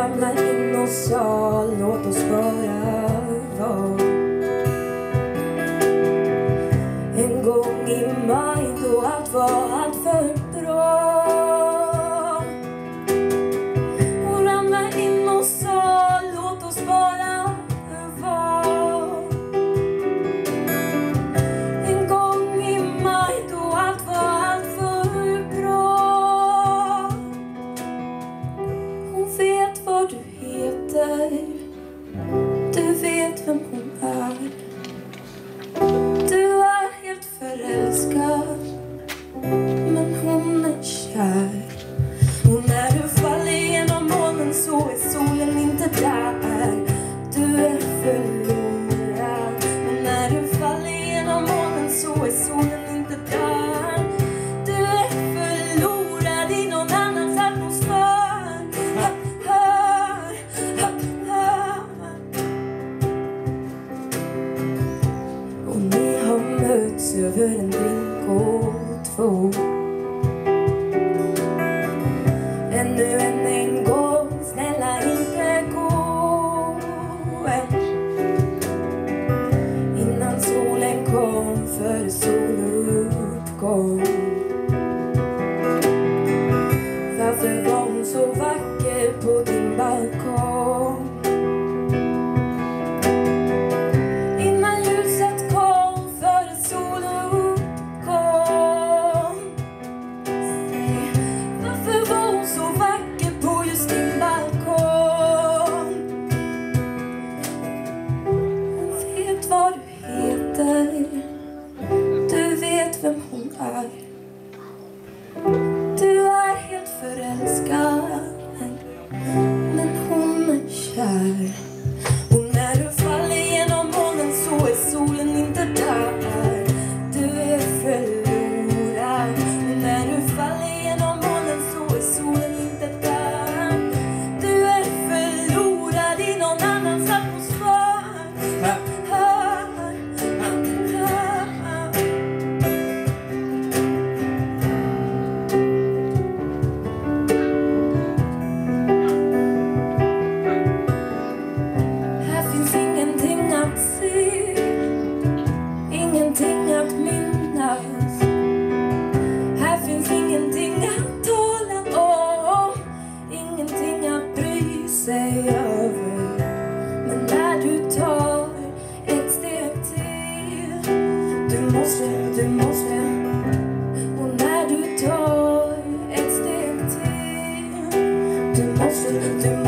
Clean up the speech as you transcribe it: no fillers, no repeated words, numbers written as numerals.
ramlade in och sa låt oss bara vara. En gång i maj då allt var allt för bra. Hon ramlade in och sa låt oss bara vara. En gång i maj då allt var allt för bra. Hon vet vad du heter, du vet vem hon är. Du är helt förälskad, men hon är kär. Och när du faller genom molnen så är solen inte där. Du är förlorad. Och när du faller genom molnen så är solen inte där. Du är förlorad i någon annans atmosfär. Och ni har mötts över en drink och två. Ännu en gång, snälla inte gå än. Innan solen kom, för soluppgång. Varför var hon så vacker på din balkong? Innan ljuset kom, för soluppgång. Säg, varför var hon så vacker på just din balkong? Hon vet vad du heter, du vet vem hon är. Du är helt förälskad, men hon är kär. Och när du faller genom molnen så är solen inte där. Du är förlorad. Och när du faller genom molnen så är solen inte där. Du är förlorad i någon annans atmosfär. Här finns ingenting att se, ingenting att minnas. Här finns ingenting att tala om, ingenting att bry sig över. Men när du tar ett steg till, du måste. Och när du tar ett steg till, du måste.